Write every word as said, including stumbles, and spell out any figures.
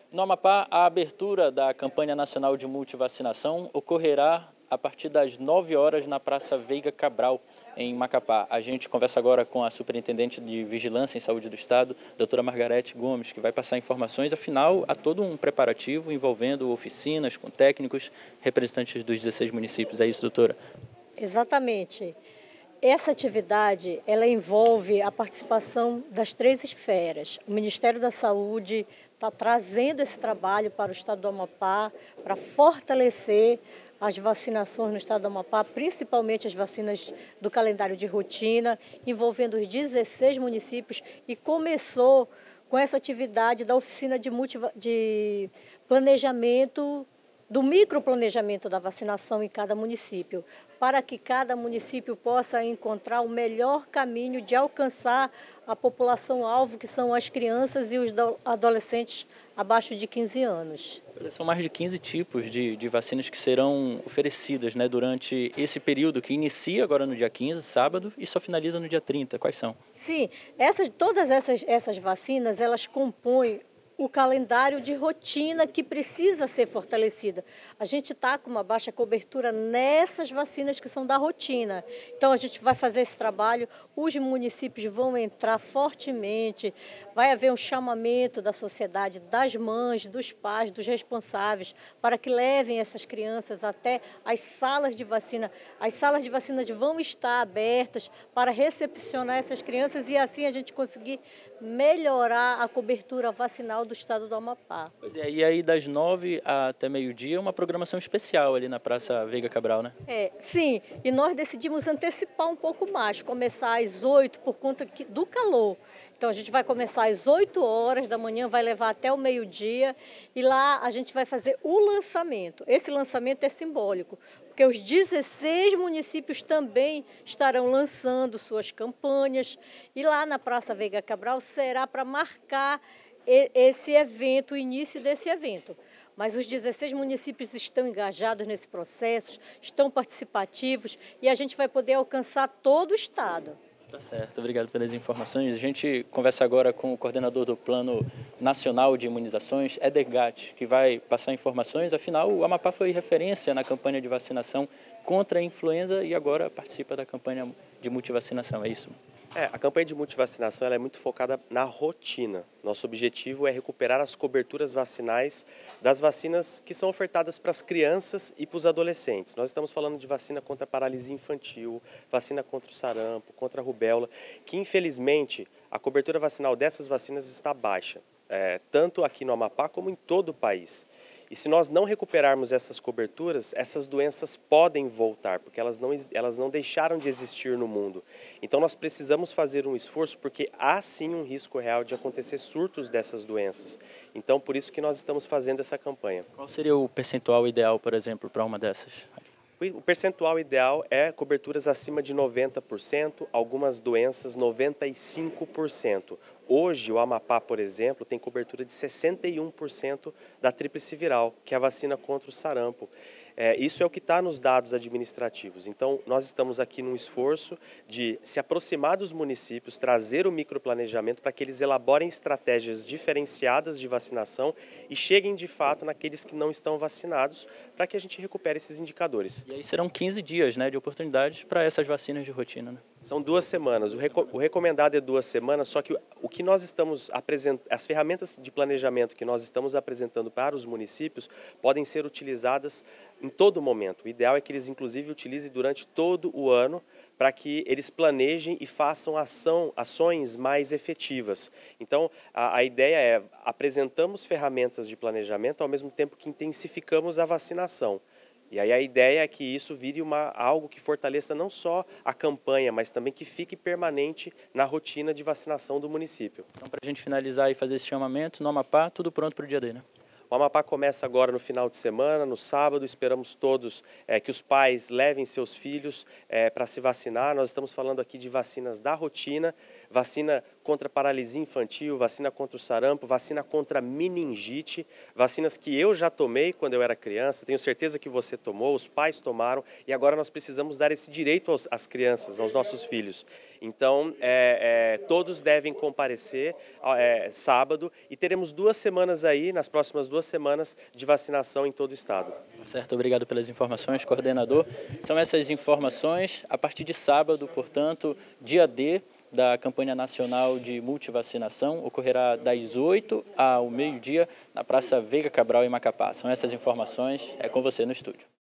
No Amapá, a abertura da campanha nacional de multivacinação ocorrerá a partir das nove horas na Praça Veiga Cabral, em Macapá. A gente conversa agora com a Superintendente de Vigilância em Saúde do Estado, doutora Margarete Gomes, que vai passar informações. Afinal, há todo um preparativo envolvendo oficinas com técnicos, representantes dos dezesseis municípios. É isso, doutora? Exatamente. Essa atividade, ela envolve a participação das três esferas. O Ministério da Saúde está trazendo esse trabalho para o Estado do Amapá, para fortalecer as vacinações no Estado do Amapá, principalmente as vacinas do calendário de rotina, envolvendo os dezesseis municípios, e começou com essa atividade da oficina de, multiva, de planejamento, do microplanejamento da vacinação em cada município, para que cada município possa encontrar o melhor caminho de alcançar a população-alvo, que são as crianças e os adolescentes abaixo de quinze anos. São mais de quinze tipos de, de vacinas que serão oferecidas, né, durante esse período, que inicia agora no dia quinze, sábado, e só finaliza no dia trinta. Quais são? Sim, essas, todas essas, essas vacinas, elas compõem o calendário de rotina que precisa ser fortalecida. A gente está com uma baixa cobertura nessas vacinas que são da rotina. Então, a gente vai fazer esse trabalho, os municípios vão entrar fortemente, vai haver um chamamento da sociedade, das mães, dos pais, dos responsáveis, para que levem essas crianças até as salas de vacina. As salas de vacinas vão estar abertas para recepcionar essas crianças e assim a gente conseguir melhorar a cobertura vacinal do Estado do Amapá. Pois é, e aí das nove até meio-dia, uma programação especial ali na Praça Veiga Cabral, né? É, sim, e nós decidimos antecipar um pouco mais, começar às oito por conta do calor. Então a gente vai começar às oito horas da manhã, vai levar até o meio-dia e lá a gente vai fazer o lançamento. Esse lançamento é simbólico, porque os dezesseis municípios também estarão lançando suas campanhas e lá na Praça Veiga Cabral será para marcar esse evento, o início desse evento. Mas os dezesseis municípios estão engajados nesse processo, estão participativos e a gente vai poder alcançar todo o Estado. Tá certo, obrigado pelas informações. A gente conversa agora com o coordenador do Plano Nacional de Imunizações, Éder Gatti, que vai passar informações. Afinal, o Amapá foi referência na campanha de vacinação contra a influenza e agora participa da campanha de multivacinação, é isso? É, a campanha de multivacinação ela é muito focada na rotina. Nosso objetivo é recuperar as coberturas vacinais das vacinas que são ofertadas para as crianças e para os adolescentes. Nós estamos falando de vacina contra a paralisia infantil, vacina contra o sarampo, contra a rubéola, que infelizmente a cobertura vacinal dessas vacinas está baixa, é, tanto aqui no Amapá como em todo o país. E se nós não recuperarmos essas coberturas, essas doenças podem voltar, porque elas não, elas não deixaram de existir no mundo. Então nós precisamos fazer um esforço, porque há sim um risco real de acontecer surtos dessas doenças. Então por isso que nós estamos fazendo essa campanha. Qual seria o percentual ideal, por exemplo, para uma dessas? O percentual ideal é coberturas acima de noventa por cento, algumas doenças noventa e cinco por cento. Hoje, o Amapá, por exemplo, tem cobertura de sessenta e um por cento da tríplice viral, que é a vacina contra o sarampo. É, isso é o que está nos dados administrativos. Então, nós estamos aqui num esforço de se aproximar dos municípios, trazer o microplanejamento para que eles elaborem estratégias diferenciadas de vacinação e cheguem, de fato, naqueles que não estão vacinados, para que a gente recupere esses indicadores. E aí serão quinze dias, né, de oportunidades para essas vacinas de rotina, né? São duas semanas. O, reco o recomendado é duas semanas, só que o que nós estamos apresentando, as ferramentas de planejamento que nós estamos apresentando para os municípios podem ser utilizadas em todo momento. O ideal é que eles, inclusive, utilizem durante todo o ano para que eles planejem e façam ação, ações mais efetivas. Então, a, a ideia é apresentamos ferramentas de planejamento ao mesmo tempo que intensificamos a vacinação. E aí a ideia é que isso vire uma, algo que fortaleça não só a campanha, mas também que fique permanente na rotina de vacinação do município. Então, para a gente finalizar e fazer esse chamamento, no Amapá, tudo pronto para o dia D, né? O Amapá começa agora no final de semana, no sábado. Esperamos todos é, que os pais levem seus filhos é, para se vacinar. Nós estamos falando aqui de vacinas da rotina, vacina contra paralisia infantil, vacina contra o sarampo, vacina contra meningite, vacinas que eu já tomei quando eu era criança, tenho certeza que você tomou, os pais tomaram, e agora nós precisamos dar esse direito aos, às crianças, aos nossos filhos. Então, é, é, todos devem comparecer é, sábado e teremos duas semanas aí, nas próximas duas semanas, de vacinação em todo o estado. Certo, obrigado pelas informações, coordenador. São essas informações a partir de sábado, portanto, dia D da campanha nacional de multivacinação, ocorrerá das oito ao meio-dia na Praça Veiga Cabral, em Macapá. São essas informações, é com você no estúdio.